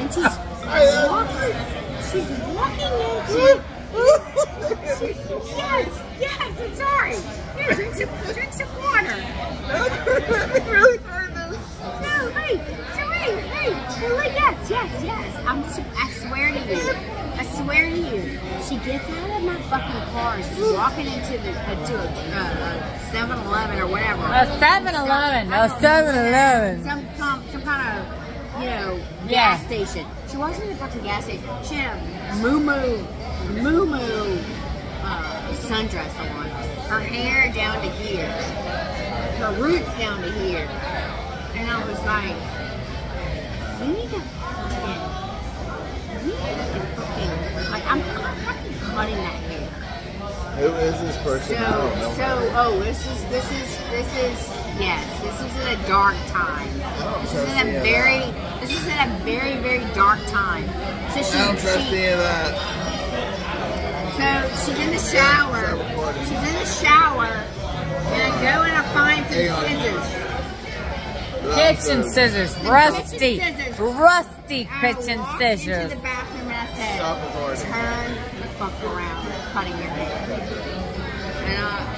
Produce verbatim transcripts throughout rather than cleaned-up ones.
and she's walking, she's walking into, she, yes, yes, I'm sorry. Here, drink some, drink some water. really hurt us. No, wait, so wait, wait, well, like, yes, yes, yes, I'm, I swear to you, I swear to you, she gets out of my fucking car, she's walking into the, into a, uh, seven eleven or whatever. A seven eleven, a seven eleven. Some, some, some kind of, you know, Yeah. gas station. She walks into the fucking gas station, she had a moo-moo, moo-moo uh, sundress on, her hair down to here, her roots down to here, and I was like, we need to fucking, we need to fucking, like, I'm, I'm fucking cutting that hair. Who is this person? So, I don't know. so, oh, this is, this is, this is, yes, this is in a dark time. This is in a very, this is in a very, very dark time. So she, I don't trust she, any of that. So she's in the shower. She's in the shower, and I go and I find some scissors. Kitchen scissors, rusty, Kitchen scissors. rusty I kitchen walked scissors. into the bathroom and I said, Stop recording. turn the fuck around, cutting your hair. And I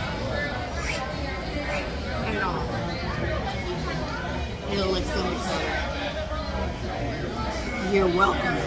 cut it off. It'll look so much better. You're welcome.